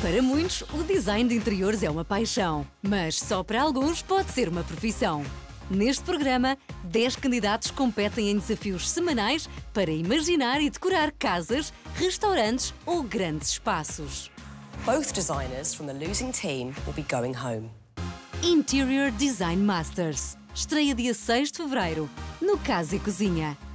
Para muitos, o design de interiores é uma paixão, mas só para alguns pode ser uma profissão. Neste programa, 10 candidatos competem em desafios semanais para imaginar e decorar casas, restaurantes ou grandes espaços. Both designers from the losing team will be going home. Interior Design Masters. Estreia dia 6 de fevereiro, no Casa e Cozinha.